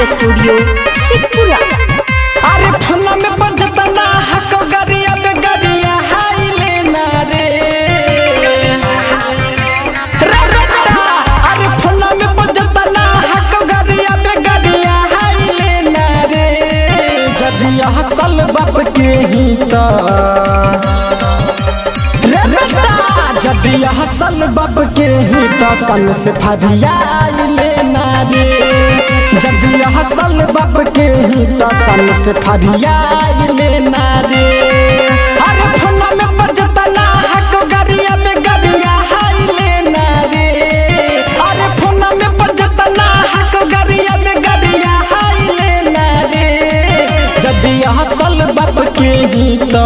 Studio Sheikhpura. अरे फुना में बजता ना हको गरिया पे गरिया हाई लेना रे बेटा। अरे फुना में बजता ना हको गरिया पे गरिया हाई लेना रे। जदिया हसल बाप के ही तो जदिया हसल बाप के ही तो सन से फरिया लेना रे। जदिया हसल बाप के ही तो सन से फरिया लेना रे। अरे फुना में बजता ना हको गरिया पे गरिया हाई लेना रे। अरे फुना में बजता ना हको गरिया पे गरिया हाई लेना रे। जदिया हसल बाप के ही तो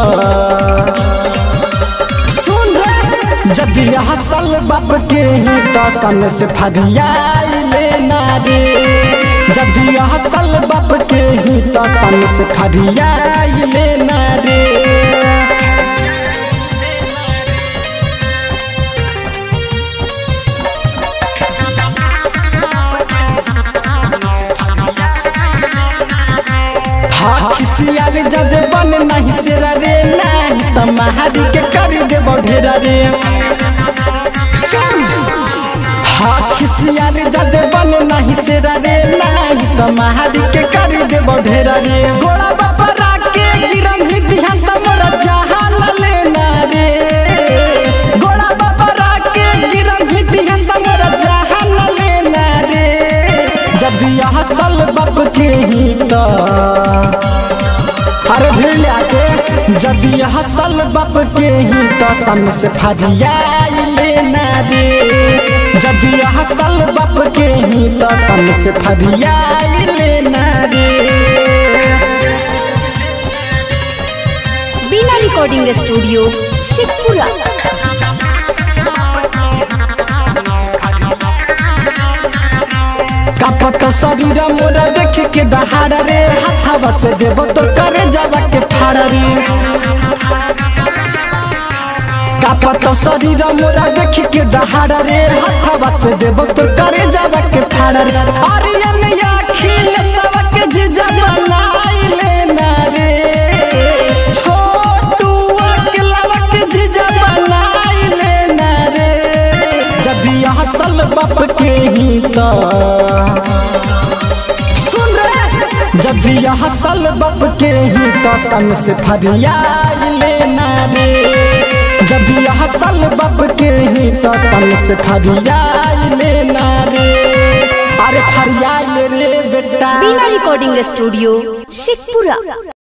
जदिया हसल बाप के ही तो सन से फरिया लेना रे। जदिया हसल बाप के ही तो सन से फरिया लेना रे। खिसियावे जद बन नहीं सेरा रे नहीं तमारी के कर दे बढ़ेरा रे। खिसियावे जद बन नहीं सेरा रे नहीं तमारी के कर दे बढ़ेरा रे। गोड़ा बापरा के गिरम हितिया समर जहान लेना रे। गोड़ा बापरा के गिरम हितिया समर जहान लेना रे। जदिया हसल बाप के ही तो अरे भीड़ आके जदिया हसल बाप के ही तो सन से फरिया लेना रे। जदिया हसल बाप के ही तो सन से फरिया लेना रे। बीना रिकॉर्डिंग स्टूडियो शेखपुरा। कापत शरीर मोरा देख के दहाड़ रे। हाथवा से देव तो करे जावा के फाड़ रे। कापत शरीर मोरा देख के दहाड़ रे। हाथवा से देव तो करे जावा के फाड़ रे। अरे अनिया खिल सबक जीजा बनाई लेना रे। छोटू अकेलावक जीजा बनाई लेना रे। जदिया हसल बाप के ही तो जदिया हसल बाप के ही तो सन से फरिया लेना रे। जदिया हसल बाप के ही तो सन से फरिया लेना रे। अरे फरिया ले रे बेटा। बीना रिकॉर्डिंग स्टूडियो शेखपुरा।